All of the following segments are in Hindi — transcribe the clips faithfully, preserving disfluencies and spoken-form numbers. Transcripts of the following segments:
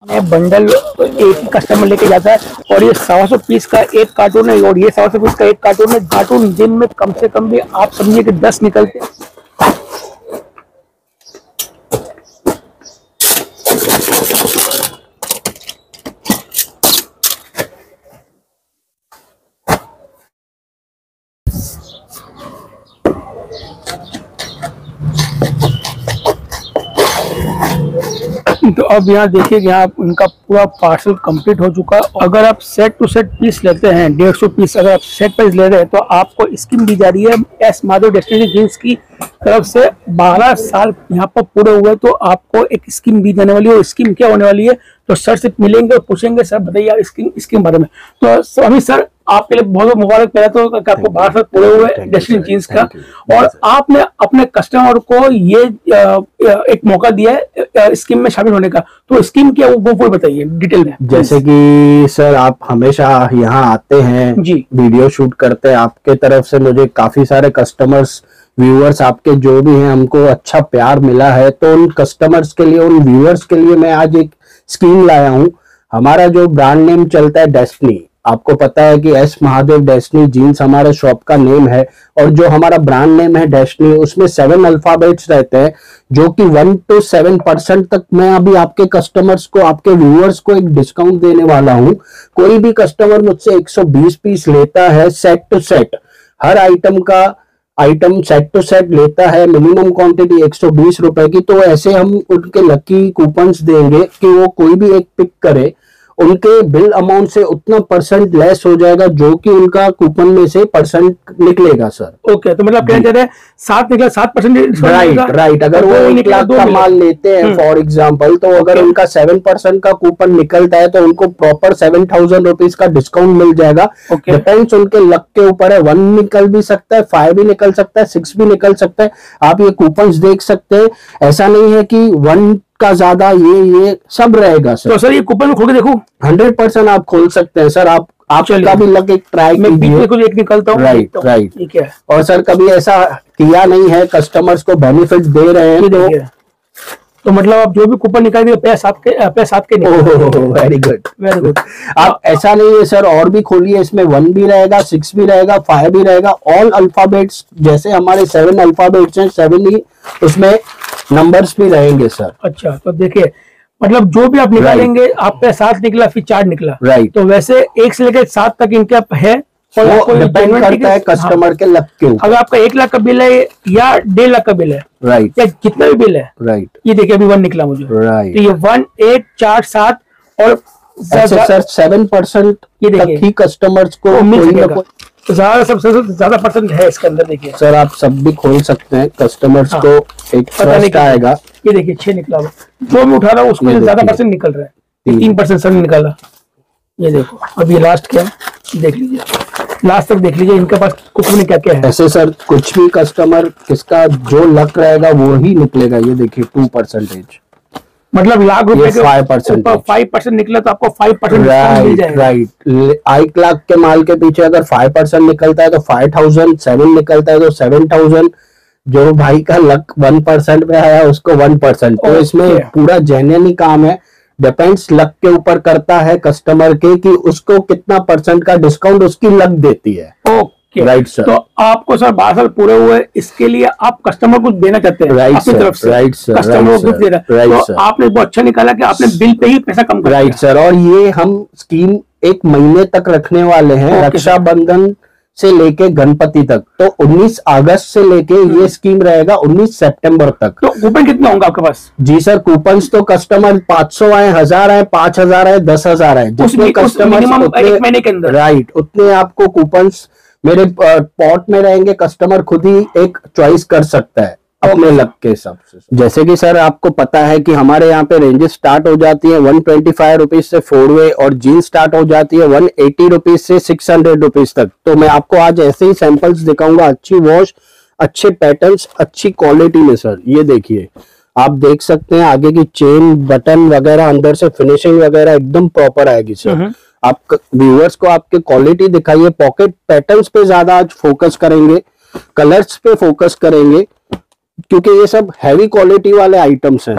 बंडल एक ही कस्टमर लेके जाता है और ये सवा सौ पीस का एक कार्टून है और ये सवा सौ पीस का एक कार्टून है। कार्टून दिन में कम से कम भी आप समझिए कि दस निकलते हैं। तो अब यहाँ देखिए कि यहाँ उनका पूरा पार्सल कंप्लीट हो चुका है। अगर आप सेट टू सेट पीस लेते हैं डेढ़ सौ पीस, अगर आप सेट प्राइस ले रहे हैं तो आपको स्कीम दी जा रही है एस माधव डेस्टिनी जींस की तरफ से। बारह साल यहाँ पर पूरे हुए तो आपको एक स्कीम दी जाने वाली है। स्कीम क्या होने वाली है तो सर से मिलेंगे और पूछेंगे सर बताइए यार स्कीम स्कीम बारे में। तो अमित सर आपके लिए बहुत बहुत मुबारक पहले तो कि आपको बारह साल पूरे हुए डेस्टिनी जींस का, और आपने अपने कस्टमर को ये एक मौका दिया है स्कीम में शामिल होने का। तो स्कीम क्या वो वो बताइए डिटेल में। जैसे कि सर आप हमेशा यहाँ आते हैं जी, वीडियो शूट करते हैं, आपके तरफ से मुझे काफी सारे कस्टमर्स व्यूअर्स आपके जो भी हैं हमको अच्छा प्यार मिला है। तो उन कस्टमर्स के लिए, उन व्यूअर्स के लिए मैं आज एक स्कीम लाया हूँ। हमारा जो ब्रांड नेम चलता है डेस्टिनी, आपको पता है कि एस महादेव डेस्टिनी जीन्स हमारे शॉप का नेम है, और जो हमारा ब्रांड नेम है डेस्टिनी उसमें सेवन अल्फाबेट्स रहते हैं जो कि वन टू सेवन परसेंट तक मैं अभी आपके कस्टमर्स को, आपके व्यूअर्स को एक डिस्काउंट देने वाला हूं। कोई भी कस्टमर मुझसे एक सौ बीस पीस लेता है सेट टू सेट, हर आइटम का आइटम सेट टू सेट लेता है, मिनिमम क्वांटिटी एक सौ बीस रुपए की, तो ऐसे हम उनके लकी कूपन्स देंगे कि वो कोई भी एक पिक करे, उनके बिल अमाउंट से उतना परसेंट लेस हो जाएगा जो कि उनका कूपन में से परसेंट निकलेगा सर। ओके, तो मतलब क्या कह रहे हैं सात निकला सात परसेंट राइट राइट। अगर वो एक लाख का माल लेते हैं फॉर एग्जांपल, तो अगर उनका सेवन परसेंट का कूपन निकलता है तो उनको प्रॉपर सेवन थाउजेंड रुपीज का डिस्काउंट मिल जाएगा। डिपेंड्स उनके लक के ऊपर है, वन निकल भी सकता है, फाइव भी निकल सकता है, सिक्स भी निकल सकता है। आप ये कूपन देख सकते हैं, ऐसा नहीं है कि वन का ज्यादा ये ये सब रहेगा सर। तो सर ये कूपन में खोल के देखो, हंड्रेड परसेंट आप खोल सकते हैं सर। आप आपका भी लक एक ट्राई कीजिए। एक निकलता हूँ राइट राइट ठीक है। और सर कभी ऐसा किया नहीं है, कस्टमर्स को बेनिफिट दे रहे हैं तो तो मतलब आप जो भी कूपन निकालेंगे पैसे साथ के पैसे साथ के निकालेंगे। Very good very good. आप ऐसा नहीं है सर, और भी खोलिए, इसमें वन भी रहेगा, सिक्स भी रहेगा, फाइव भी रहेगा, ऑल अल्फाबेट्स। जैसे हमारे सेवन अल्फाबेट्स हैं, सेवन ही उसमें नंबर्स भी रहेंगे सर। अच्छा, तो देखिए मतलब जो भी आप निकालेंगे आप पे सात निकला फिर चार निकला, राइट। तो वैसे एक से लेकर सात तक इनका है, और वो डिपेंड करता है कस्टमर के लक के ऊपर। अगर आपका एक लाख का बिल है या डेढ़ लाख का बिल है, राइट, या कितना भी बिल है, राइट। ये देखिए अभी वन निकला मुझे, राइट। तो ये वन एक चार सात और सर सेवन परसेंट ये देखिए ही कस्टमर्स को मिल सकेगा। तो ज्यादा सबसे ज्यादा परसेंट है इसके अंदर। देखिए सर आप सब भी खोल सकते हैं, कस्टमर्स हाँ, को एक ट्रस्ट आएगा। ये देखिए छह निकला हुआ, जो मैं उठा रहा हूँ उसको ज्यादा परसेंट निकल रहा है, तीन परसेंट सर निकला। ये देखो अब ये लास्ट क्या है देख लीजिए, लास्ट तक देख लीजिए इनके पास कुछ में क्या क्या है। ऐसे सर कुछ भी कस्टमर किसका जो लक रहेगा वो ही निकलेगा। ये देखिए टू परसेंटेज, मतलब लाख रुपए के फाइव परसेंट फाइव परसेंट निकला तो आपको फाइव परसेंट मिल जाएगा। राइट, एक लाख के माल के पीछे अगर फाइव परसेंट निकलता है तो फाइव थाउजेंड, सेवन निकलता है तो सेवन थाउजेंड। जो भाई का लक वन परसेंट पे आया उसको वन परसेंट। तो इसमें पूरा जेन्युइन ही काम है, डिपेंड्स लक के ऊपर करता है कस्टमर के कि उसको कितना परसेंट का डिस्काउंट उसकी लक देती है। Okay right sir. तो आपको सर बारह साल पूरे हुए, इसके लिए आप कस्टमर को देना चाहते हैं राइट अपनी तरफ से, राइट सर, कस्टमर को दे रहा है, तो आपने बहुत अच्छा निकाला कि आपने बिल पे ही पैसा कम कर। राइट सर, और ये हम स्कीम एक महीने तक रखने वाले हैं, रक्षाबंधन से लेके गणपति तक। तो उन्नीस अगस्त से लेके ये स्कीम रहेगा उन्नीस सितंबर तक। तो कूपन कितना होगा आपके पास? जी सर, कूपन्स तो कस्टमर पाँच सौ आए, हजार आए, पांच हजार आए, दस हजार आए, जिसमें कस्टमर एक महीने के अंदर राइट उतने आपको कूपन्स मेरे पॉट में रहेंगे। कस्टमर खुद ही एक चॉइस कर सकता है अपने लक के हिसाब से। जैसे कि सर आपको पता है कि हमारे यहाँ पे रेंजेस स्टार्ट हो जाती है वन ट्वेंटी फाइव रुपीज से फोर वे, और जीन्स स्टार्ट हो जाती है वन एटी रुपीज से सिक्स हंड्रेड रुपीज तक। तो मैं आपको आज ऐसे ही सैंपल्स दिखाऊंगा, अच्छी वॉश, अच्छे पैटर्न्स, अच्छी क्वालिटी में सर। ये देखिए आप देख सकते हैं आगे की चेन, बटन वगैरह, अंदर से फिनिशिंग वगैरह एकदम प्रॉपर आएगी सर। आप व्यूअर्स को आपके क्वालिटी दिखाइए। पॉकेट पैटर्न्स पे ज्यादा आज फोकस करेंगे, कलर्स पे फोकस करेंगे, क्योंकि ये सब हैवी क्वालिटी वाले आइटम्स हैं सर।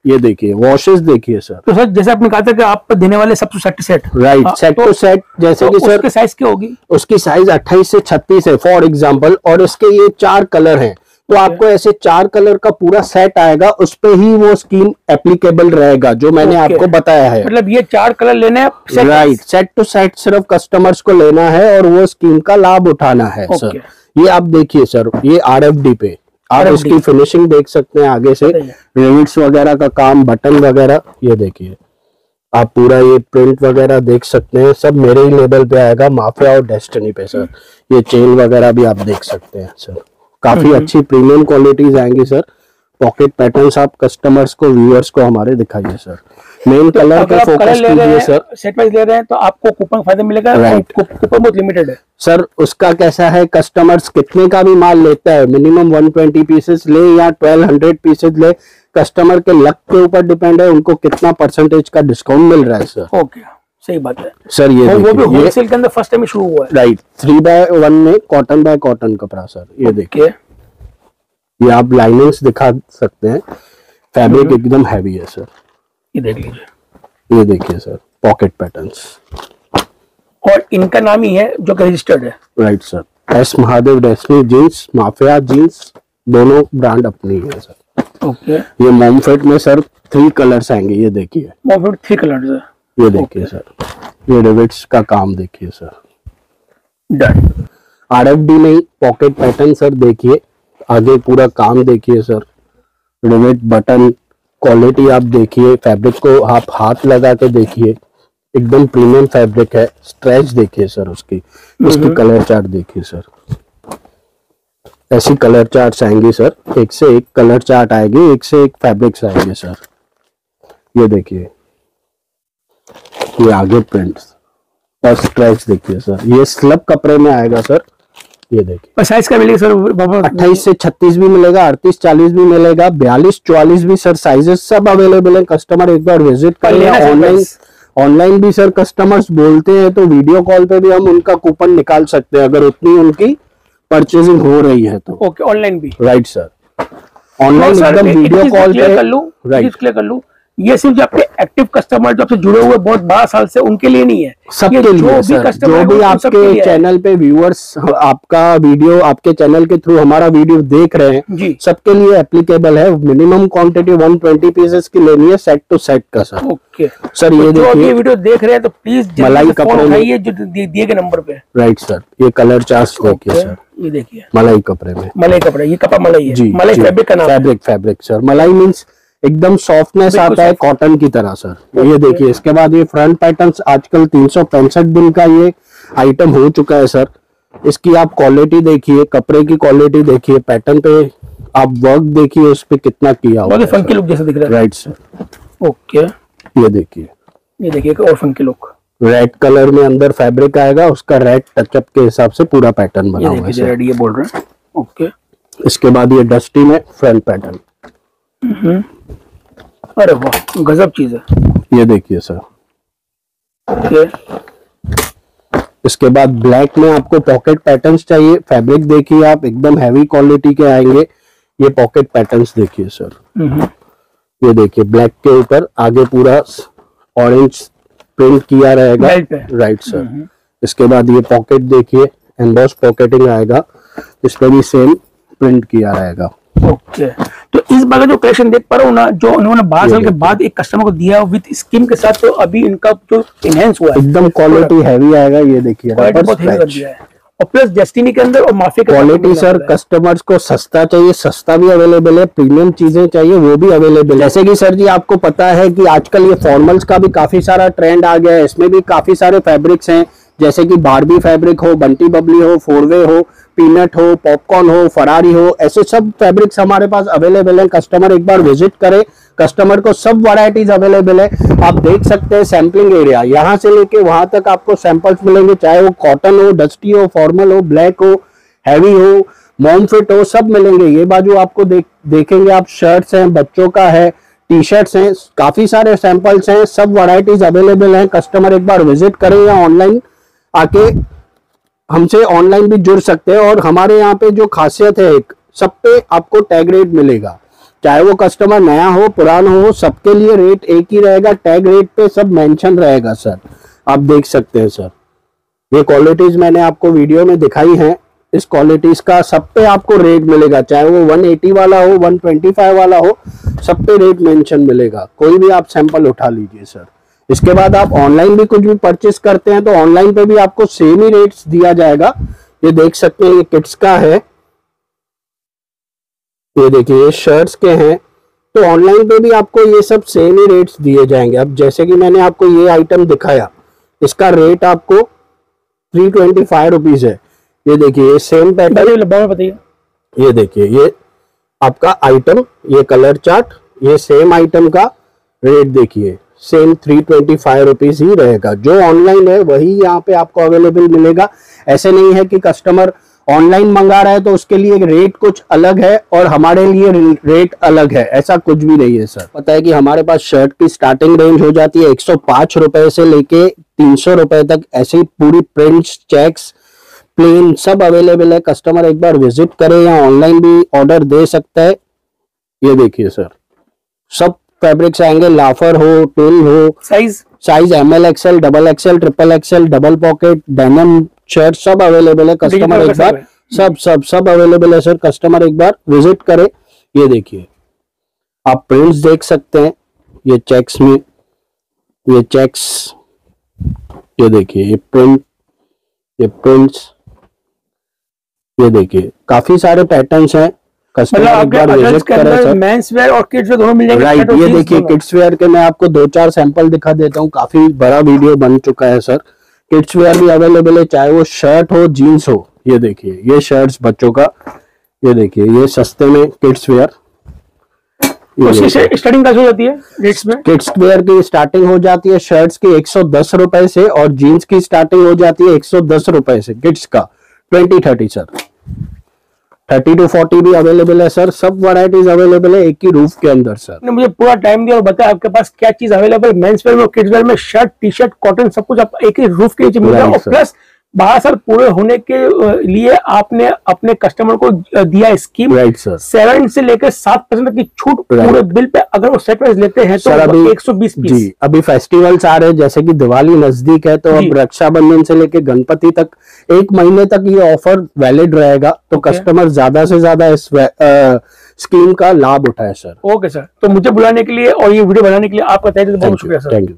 ये देखिए वॉशेस देखिए सर। तो सर जैसे आपने कहा था कि आप देने वाले सब set to set, right, set to set, जैसे तो कि सर उसकी साइज क्या होगी? उसकी साइज अट्ठाईस से छत्तीस है फॉर एग्जांपल, और इसके ये चार कलर हैं, तो आपको ऐसे चार कलर का पूरा सेट आएगा, उस पे ही वो स्कीम एप्लीकेबल रहेगा जो मैंने आपको बताया है। मतलब ये चार कलर लेने हैं, राइट, सेट टू सेट सिर्फ कस्टमर्स को लेना है और वो स्कीम का लाभ उठाना है सर। ये आप देखिए सर, ये आर एफ डी पे आप इसकी फिनिशिंग देख सकते हैं आगे से, रिविट्स वगैरह का काम, बटन वगैरह, ये देखिए आप पूरा ये प्रिंट वगैरह देख सकते हैं, सब मेरे ही लेवल पे आएगा, माफिया और डेस्टिनी पे सर। ये चेन वगैरह भी आप देख सकते हैं सर, काफी अच्छी प्रीमियम क्वालिटीज आएंगी सर। पॉकेट पैटर्न्स आप कस्टमर्स को, व्यूअर्स को हमारे दिखाइए सर। मेन तो कलर पे फोकस कीजिए सर। सेट वाइज ले रहे हैं तो आपको कूपन फायदा मिलेगा, कूपन बहुत लिमिटेड है सर। उसका कैसा है, कस्टमर्स कितने का भी माल लेता है, मिनिमम वन ट्वेंटी पीसेस ले या ट्वेल्व हंड्रेड पीसेस ले, कस्टमर के लक के ऊपर डिपेंड है उनको कितना परसेंटेज का डिस्काउंट मिल रहा है सर। ओके, सही बात है सर। ये वो भी होलसेल के अंदर फर्स्ट टाइम शुरू हुआ है, राइट, थ्री बाय वन में कॉटन बाय कॉटन कपड़ा सर। ये देखिए, ये आप लाइनिंग्स दिखा सकते हैं, फैब्रिक एकदम हैवी है सर। ये देख लीजिए, ये देखिए सर, पॉकेट पैटर्न्स, और इनका नाम ही है जो कि रजिस्टर्ड है। Right sir, S Mahadev Destiny jeans, Mafia jeans, दोनों ब्रांड अपनी है सर। ओके, ये मॉमफिट में सर थ्री कलर्स आएंगे, ये देखिए मॉमफिट थ्री कलर्स है, ये देखिए सर। ये रिविट्स का काम देखिए sir, done. R F D में पॉकेट पैटर्न सर, देखिए आगे पूरा काम देखिए सर, रिविट, बटन, क्वालिटी आप देखिए, फैब्रिक को आप हाथ लगा के देखिए, एकदम प्रीमियम फैब्रिक है। स्ट्रेच देखिए सर उसकी, उसकी कलर चार्ट देखिए सर, ऐसी कलर चार्ट्स आएंगी सर, एक से एक कलर चार्ट आएगी, एक से एक फैब्रिक्स आएंगे सर। ये देखिए, ये आगे प्रिंट्स और स्ट्रेच देखिए सर, ये स्लब कपड़े में आएगा सर। ये देखिए साइज का मिलेगा सर, अट्ठाईस से छत्तीस भी मिलेगा, अड़तीस चालीस भी मिलेगा, बयालीस चौवालीस भी सर, साइजेस सब अवेलेबल है। कस्टमर एक बार विजिट करें, ऑनलाइन ऑनलाइन भी सर कस्टमर्स बोलते हैं तो वीडियो कॉल पे भी हम उनका कूपन निकाल सकते हैं अगर उतनी उनकी परचेजिंग हो रही है तो। ओके, ऑनलाइन भी, राइट सर, ऑनलाइन एकदम वीडियो कॉल पे कर लूं, राइट क्लियर कर लूं। ये सिर्फ जो आपके एक्टिव कस्टमर जो आपसे जुड़े हुए बहुत बारह साल से उनके लिए नहीं है, सबके लिए सर। जो भी आपके चैनल पे व्यूअर्स आपका वीडियो, आपके चैनल के थ्रू हमारा वीडियो देख रहे हैं जी, सबके लिए एप्लीकेबल है। Minimum quantity one twenty pieces की लेनी है, सेट टू सेट का सर। ओके सर, ये देखिए, जो ये वीडियो देख रहे हैं तो प्लीज मलाई कपड़े उठाइए जो दिए गए नंबर पे। राइट सर, ये कलर चार्ट्स देखिए सर, ये देखिए मलाई कपड़े में, मलाई कपड़ा, ये कपड़ा मलाई है जी, मलाई फैब्रिक का नाम, फैब्रिक फैब्रिक सर। मलाई मींस एकदम सॉफ्टनेस आता है कॉटन की तरह सर। ये देखिए, इसके बाद ये फ्रंट पैटर्न्स आजकल तीन सौ पैंसठ दिन का ये आइटम हो चुका है सर। इसकी आप क्वालिटी देखिए, कपड़े की क्वालिटी देखिए, पैटर्न पे आप वर्क देखिए, उस पे कितना किया हुआ है, फंकी लुक जैसा दिख रहा है। Right sir. ओके, ये देखिए, ये देखिए और फंकी लुक, रेड कलर में अंदर फैब्रिक आएगा, उसका रेड टचअप के हिसाब से पूरा पैटर्न बना हुआ है सर। ये बोल रहे हैं। ओके, इसके बाद ये डस्टी में फ्रंट पैटर्न, अरे वाह, गजब चीज है। ये देखिए सर। ओके, इसके बाद ब्लैक में आपको पॉकेट पैटर्न्स चाहिए, फैब्रिक देखिए आप, एकदम हैवी क्वालिटी के आएंगे। ये पॉकेट पैटर्न्स देखिए सर, ये देखिए ब्लैक के ऊपर आगे पूरा ऑरेंज प्रिंट किया रहेगा, राइट सर। इसके बाद ये पॉकेट देखिए, एम्बॉस पॉकेटिंग आएगा, इस पर भी सेम प्रिंट किया रहेगा। ओके, तो इस बार जो कलेक्शन देख पा रहा हूँ ना, जो उन्होंने बारह साल के बाद एक कस्टमर को दिया विद स्कीम के साथ, तो अभी इनका जो इनहेंस हुआ है, एकदम क्वालिटी हैवी आएगा। ये देखिए, बहुत हैवी कर दिया है, और प्लस डेस्टिनी के अंदर और माफी के क्वालिटी सर। कस्टमर्स को सस्ता चाहिए, सस्ता भी अवेलेबल है, प्रीमियम चीजें चाहिए वो भी अवेलेबल है। जैसे कि सर जी आपको पता है कि आजकल ये फॉर्मल्स का भी काफी सारा ट्रेंड आ गया है, इसमें भी काफी सारे फैब्रिक्स हैं, जैसे कि बारबी फैब्रिक हो, बंटी बबली हो, फोरवे हो, पीनट हो, पॉपकॉर्न हो, फरारी हो, ऐसे सब फैब्रिक्स हमारे पास अवेलेबल है। कस्टमर एक बार विजिट करे, कस्टमर को सब वैरायटीज अवेलेबल है। आप देख सकते हैं सैम्पलिंग एरिया, यहाँ से लेके वहां तक आपको सैंपल्स मिलेंगे, चाहे वो कॉटन हो, डस्टी हो, फॉर्मल हो, ब्लैक हो, हैवी हो, मॉम फिट हो, सब मिलेंगे। ये बाजू आपको देख देखेंगे आप, शर्ट्स हैं, बच्चों का है, टी शर्ट्स हैं, काफी सारे सैंपल्स हैं, सब वैरायटीज अवेलेबल हैं। कस्टमर एक बार विजिट करें या ऑनलाइन आके हमसे ऑनलाइन भी जुड़ सकते हैं। और हमारे यहाँ पे जो खासियत है, एक सब पे आपको टैग रेट मिलेगा, चाहे वो कस्टमर नया हो पुराना हो, सबके लिए रेट एक ही रहेगा। टैग रेट पे सब मेंशन रहेगा सर, आप देख सकते हैं सर। ये क्वालिटीज मैंने आपको वीडियो में दिखाई हैं, इस क्वालिटीज का सब पे आपको रेट मिलेगा, चाहे वो वन एटी वाला हो, वन ट्वेंटी फाइव वाला हो, सब पे रेट मेंशन मिलेगा। कोई भी आप सैंपल उठा लीजिए सर। इसके बाद आप ऑनलाइन भी कुछ भी परचेस करते हैं तो ऑनलाइन पे भी आपको सेम ही रेट्स दिया जाएगा। ये देख सकते हैं, ये किड्स का है, ये देखिए ये शर्ट्स के हैं, तो ऑनलाइन पे भी आपको ये सब सेम ही रेट्स दिए जाएंगे। अब जैसे कि मैंने आपको ये आइटम दिखाया, इसका रेट आपको थ्री ट्वेंटी फाइव रुपीज है। ये देखिए ये सेम पैटर्न, बताइए, ये देखिए ये आपका आइटम, ये कलर चार्ट, ये सेम आइटम का रेट देखिए, same three twenty five rupees ही रहेगा। जो ऑनलाइन है वही यहाँ पे आपको अवेलेबल मिलेगा। ऐसे नहीं है कि कस्टमर ऑनलाइन मंगा रहा है तो उसके लिए रेट कुछ अलग है और हमारे लिए रेट अलग है, ऐसा कुछ भी नहीं है सर। पता है कि हमारे पास शर्ट की स्टार्टिंग रेंज हो जाती है एक सौ पांच रुपए से लेके तीन सौ रुपए तक, ऐसी पूरी प्रिंट्स, चेक्स, प्लेन सब अवेलेबल है। कस्टमर एक बार विजिट करे या ऑनलाइन भी ऑर्डर दे सकता है। ये देखिए सर, सब फैब्रिक्स आएंगे, लाफर हो, टिल हो, size size M L XL, double XL, triple XL, double pocket, denim shirt सब अवेलेबल है। कस्टमर एक बार सब सब सब अवेलेबल है सर, कस्टमर एक बार विजिट करे। ये देखिए आप प्रिंट्स देख सकते हैं, ये चेक्स में, ये चेक्स, ये देखिए ये प्रिंट, ये प्रिंट्स, ये देखिए काफी सारे पैटर्न्स हैं। कस्टमर एक बार विजिट करे सर। मेंस वेयर और किड्स वेयर दोनों मिल जाएंगे। राइट, ये देखिए किड्स वेयर के मैं आपको दो चार सैंपल दिखा देता हूँ, काफी बड़ा वीडियो बन चुका है सर। किड्स वेयर भी अवेलेबल है, चाहे वो शर्ट हो, जीन्स हो। ये देखिए ये शर्ट्स बच्चों का, ये देखिए ये सस्ते में किड्स वेयर, स्टार्टिंग कैसे हो जाती है रेट्स में? किड्स वेयर की स्टार्टिंग हो जाती है शर्ट्स की एक सौ दस रुपए से और जीन्स की स्टार्टिंग हो जाती है एक सौ दस रुपए से। किड्स का twenty thirty sir, thirty two forty भी अवेलेबल है सर। सब वैरायटीज अवेलेबल है एक ही रूफ के अंदर सर। ने मुझे पूरा टाइम दिया और बताया आपके पास क्या चीज अवेलेबल, मेंस वेयर में, किड्स वेयर में, शर्ट, टी शर्ट, कॉटन, सब कुछ आप एक ही रूफ के नीचे मिल रहा है। और प्लस बारह साल पूरे होने के लिए आपने अपने कस्टमर को दिया स्कीम, राइट सर, सेवन से लेकर सात परसेंट तक की छूट पूरे बिल पे अगर वो सेट वाइज लेते हैं तो अभी एक सौ बीस पीस। जी, अभी फेस्टिवल्स आ रहे हैं, जैसे कि दिवाली नजदीक है तो अब रक्षाबंधन से लेकर गणपति तक एक महीने तक ये ऑफर वैलिड रहेगा, तो कस्टमर ज्यादा से ज्यादा इस स्कीम का लाभ उठाए सर। ओके सर, तो मुझे बुलाने के लिए और ये वीडियो बनाने के लिए आपका तहे दिल से बहुत शुक्रिया सर। Thank you.